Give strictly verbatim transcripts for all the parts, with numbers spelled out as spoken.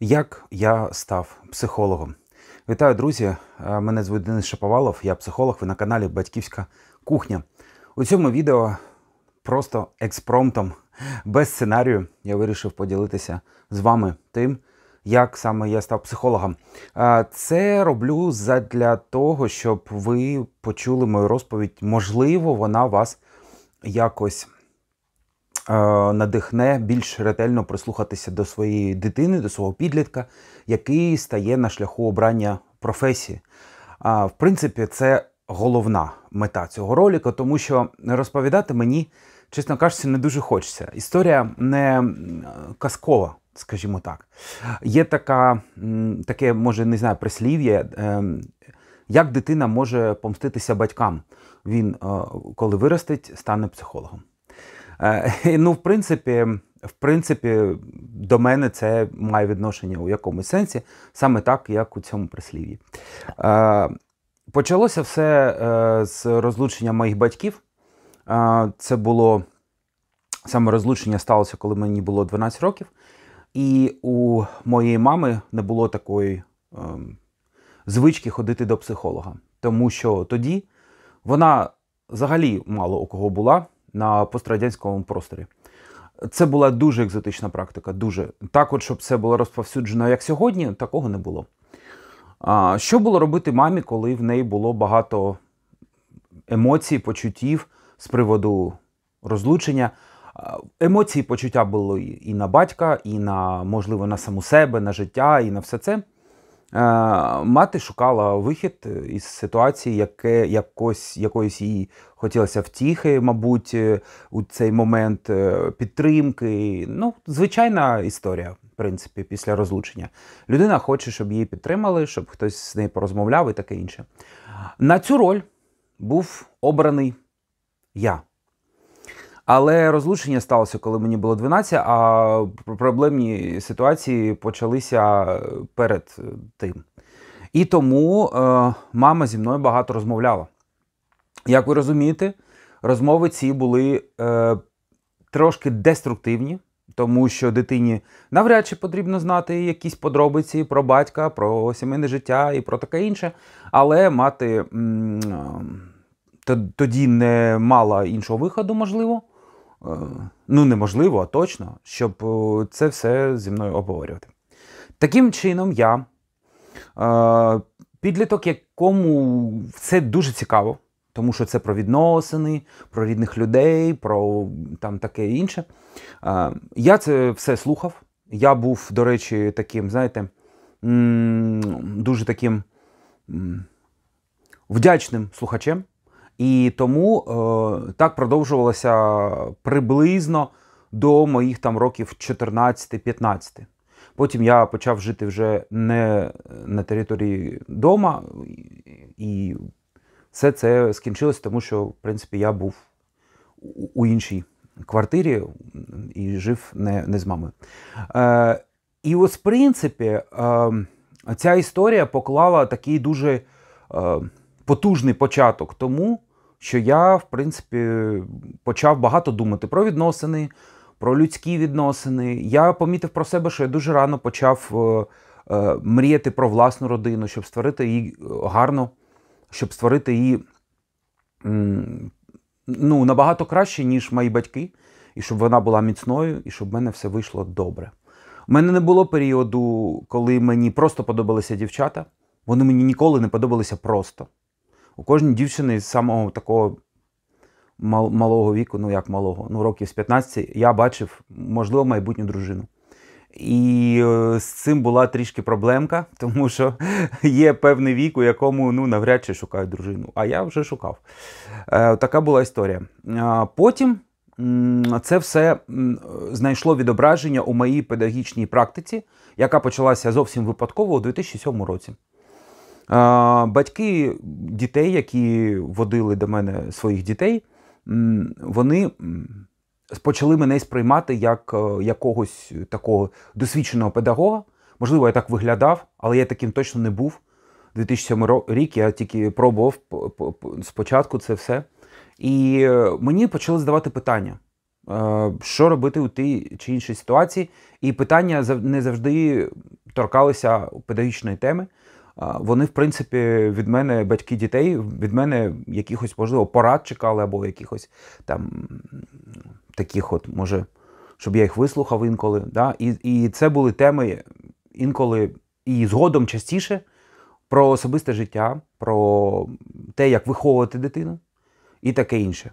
Як я став психологом? Вітаю, друзі! Мене звуть Денис Шаповалов, я психолог, ви на каналі Батьківська кухня. У цьому відео просто експромтом, без сценарію, я вирішив поділитися з вами тим, як саме я став психологом. Це роблю задля того, щоб ви почули мою розповідь. Можливо, вона вас якось надихне більш ретельно прислухатися до своєї дитини, до свого підлітка, який стає на шляху обрання професії. В принципі, це головна мета цього ролика, тому що розповідати мені, чесно кажучи, не дуже хочеться. Історія не казкова, скажімо так. Є така, таке, може, не знаю, прислів'я, як дитина може помститися батькам. Він, коли виростить, стане психологом. Ну, в принципі, в принципі, до мене це має відношення у якомусь сенсі, саме так, як у цьому прислів'ї. Почалося все з розлучення моїх батьків. Це було, саме розлучення сталося, коли мені було дванадцять років. І у моєї мами не було такої звички ходити до психолога. Тому що тоді вона взагалі мало у кого була на пострадянському просторі. Це була дуже екзотична практика, дуже. Так от, щоб це було розповсюджено, як сьогодні, такого не було. А, що було робити мамі, коли в неї було багато емоцій, почуттів з приводу розлучення? Емоції, почуття були і на батька, і на, можливо, на саму себе, на життя, і на все це. Мати шукала вихід із ситуації, яке, якось, якоїсь їй хотілося втіхи, мабуть, у цей момент, підтримки. Ну, звичайна історія, в принципі, після розлучення. Людина хоче, щоб її підтримали, щоб хтось з нею порозмовляв і таке інше. На цю роль був обраний я. Але розлучення сталося, коли мені було дванадцять, а проблемні ситуації почалися перед тим. І тому е, мама зі мною багато розмовляла. Як ви розумієте, розмови ці були е, трошки деструктивні, тому що дитині навряд чи потрібно знати якісь подробиці про батька, про сімейне життя і про таке інше. Але мати м, тоді не мала іншого виходу, можливо. Ну, неможливо, а точно, щоб це все зі мною обговорювати. Таким чином, я, підліток, якому це дуже цікаво, тому що це про відносини, про рідних людей, про там таке інше. Я це все слухав. Я був, до речі, таким, знаєте, дуже таким вдячним слухачем. І тому е, так продовжувалося приблизно до моїх там років чотирнадцяти-п'ятнадцяти. Потім я почав жити вже не на території дома, і все це скінчилось, тому що, в принципі, я був у іншій квартирі і жив не, не з мамою. Е, і ось, в принципі, е, ця історія поклала такий дуже е, потужний початок тому, що я, в принципі, почав багато думати про відносини, про людські відносини. Я помітив про себе, що я дуже рано почав е, е, мріяти про власну родину, щоб створити її гарно, щоб створити її м, ну, набагато краще, ніж мої батьки, і щоб вона була міцною, і щоб в мене все вийшло добре. У мене не було періоду, коли мені просто подобалися дівчата. Вони мені ніколи не подобалися просто. У кожній дівчини з самого такого мал малого віку, ну як малого, ну років з п'ятнадцяти, я бачив, можливо, майбутню дружину. І е, з цим була трішки проблемка, тому що є певний вік, у якому ну, навряд чи шукають дружину. А я вже шукав. Е, така була історія. Е, потім м, це все м, знайшло відображення у моїй педагогічній практиці, яка почалася зовсім випадково у дві тисячі сьомому році. Батьки дітей, які водили до мене своїх дітей, вони почали мене сприймати як якогось такого досвідченого педагога. Можливо, я так виглядав, але я таким точно не був. дві тисячі сьомий рік я тільки пробував спочатку це все. І мені почали задавати питання, що робити у тій чи іншій ситуації. І питання не завжди торкалися педагогічної теми. Вони, в принципі, від мене, батьки дітей, від мене якихось, можливо, порад чекали, або якихось там таких от, може, щоб я їх вислухав інколи. Да? І, і це були теми інколи, і згодом частіше, про особисте життя, про те, як виховувати дитину і таке інше.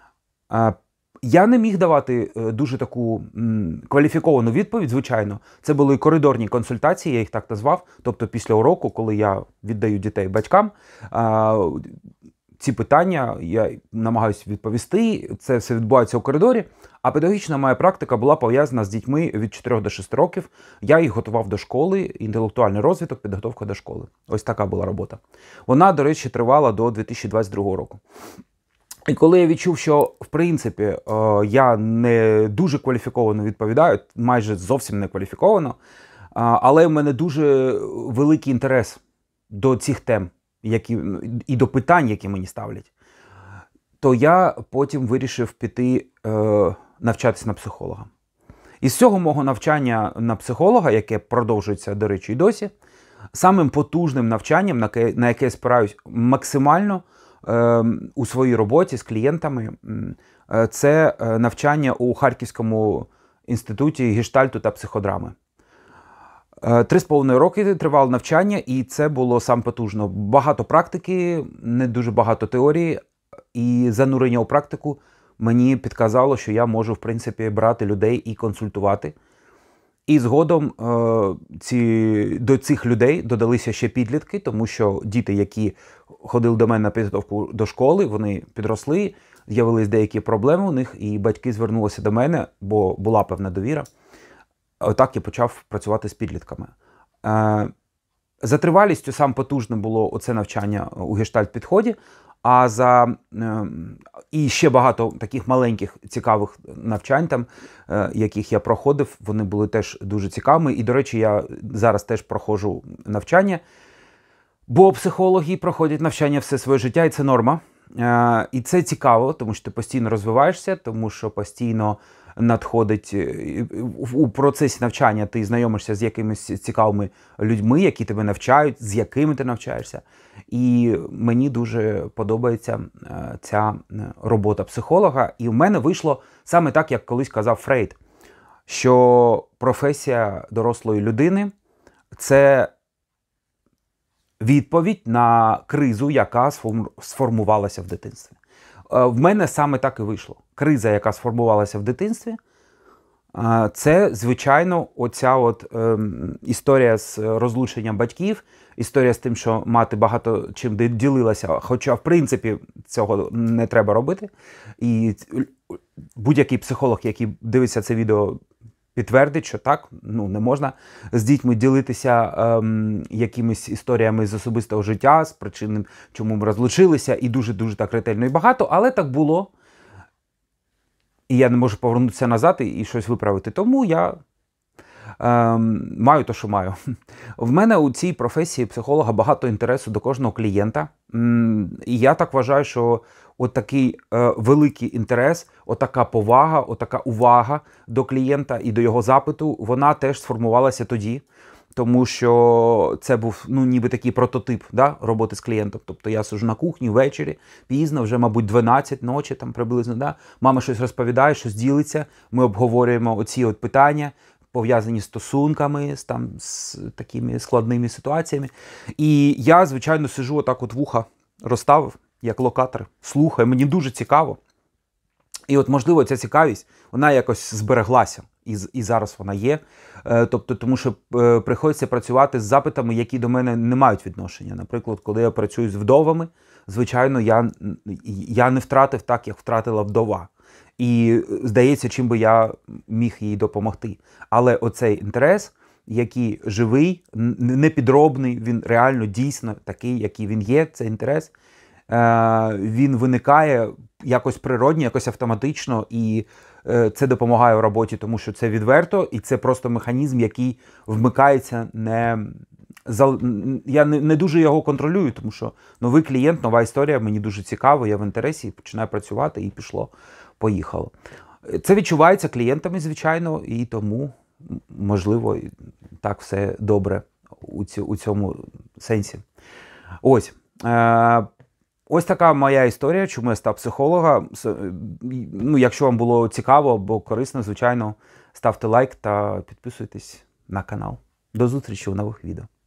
Я не міг давати дуже таку м, кваліфіковану відповідь, звичайно. Це були коридорні консультації, я їх так назвав. Тобто після уроку, коли я віддаю дітей батькам, а, ці питання я намагаюся відповісти. Це все відбувається у коридорі. А педагогічна моя практика була пов'язана з дітьми від чотирьох до шести років. Я їх готував до школи, інтелектуальний розвиток, підготовка до школи. Ось така була робота. Вона, до речі, тривала до дві тисячі двадцять другого року. І коли я відчув, що, в принципі, я не дуже кваліфіковано відповідаю, майже зовсім не кваліфіковано, але в мене дуже великий інтерес до цих тем, які, і до питань, які мені ставлять, то я потім вирішив піти навчатися на психолога. І з цього мого навчання на психолога, яке продовжується, до речі, і досі, самим потужним навчанням, на яке я спираюсь максимально, у своїй роботі з клієнтами, це навчання у Харківському інституті гештальту та психодрами. Три з половиною роки тривало навчання, і це було саме потужно. Багато практики, не дуже багато теорії, і занурення у практику мені підказало, що я можу, в принципі, брати людей і консультувати. І згодом ці, до цих людей додалися ще підлітки, тому що діти, які ходили до мене на підготовку до школи, вони підросли, з'явились деякі проблеми у них, і батьки звернулися до мене, бо була певна довіра. Отак я почав працювати з підлітками. За тривалістю саме потужне було оце навчання у гештальт-підході, а за і ще багато таких маленьких цікавих навчань, там, яких я проходив, вони були теж дуже цікавими. І, до речі, я зараз теж проходжу навчання, бо психологи проходять навчання все своє життя, і це норма. І це цікаво, тому що ти постійно розвиваєшся, тому що постійно надходить у процесі навчання, ти знайомишся з якимись цікавими людьми, які тебе навчають, з якими ти навчаєшся. І мені дуже подобається ця робота психолога. І в мене вийшло саме так, як колись казав Фрейд, що професія дорослої людини – це відповідь на кризу, яка сформувалася в дитинстві. В мене саме так і вийшло. Криза, яка сформувалася в дитинстві, це, звичайно, оця от е, історія з розлученням батьків, історія з тим, що мати багато чим ділилася, хоча, в принципі, цього не треба робити. І будь-який психолог, який дивиться це відео, підтвердить, що так, ну, не можна з дітьми ділитися ем, якимись історіями з особистого життя, з причин, чому ми розлучилися, і дуже-дуже так ретельно і багато, але так було. І я не можу повернутися назад і, і щось виправити. Тому я ем, маю те, що маю. В мене у цій професії психолога багато інтересу до кожного клієнта. І я так вважаю, що отакий е, великий інтерес, отака повага, отака увага до клієнта і до його запиту, вона теж сформувалася тоді. Тому що це був, ну, ніби такий прототип, да, роботи з клієнтом. Тобто я сиджу на кухні ввечері, пізно, вже, мабуть, дванадцять ночі там приблизно, да. Мама щось розповідає, щось ділиться, ми обговорюємо оці от питання, пов'язані з стосунками, з, там, з такими складними ситуаціями. І я, звичайно, сиджу отак от вуха розставив, як локатор, слухаю, мені дуже цікаво. І от, можливо, ця цікавість, вона якось збереглася, і, і зараз вона є. Тобто, тому що е, приходиться працювати з запитами, які до мене не мають відношення. Наприклад, коли я працюю з вдовами, звичайно, я, я не втратив так, як втратила вдова. І здається, чим би я міг їй допомогти. Але оцей інтерес, який живий, непідробний, він реально дійсно такий, який він є, цей інтерес, е, він виникає якось природньо, якось автоматично, і це допомагає у роботі, тому що це відверто, і це просто механізм, який вмикається не... Я не, не дуже його контролюю, тому що новий клієнт, нова історія, мені дуже цікаво, я в інтересі, починаю працювати, і пішло, поїхало. Це відчувається клієнтами, звичайно, і тому можливо, так все добре у, цю, у цьому сенсі. Ось. Е, ось така моя історія, чому я став психологом. Ну, якщо вам було цікаво або корисно, звичайно, ставте лайк та підписуйтесь на канал. До зустрічі у нових відео.